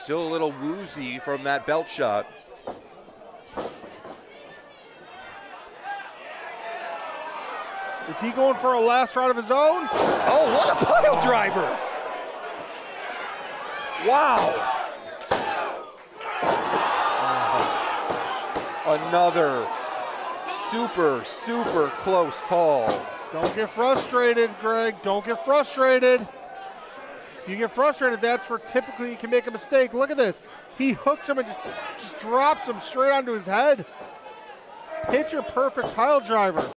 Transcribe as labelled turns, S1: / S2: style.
S1: Still a little woozy from that belt shot.
S2: Is he going for a last round of his own?
S1: Oh, what a pile driver! Wow! Another super, super close call.
S2: Don't get frustrated, Greg. Don't get frustrated. If you get frustrated, that's where typically you can make a mistake. Look at this. He hooks him and just drops him straight onto his head. Picture perfect pile driver.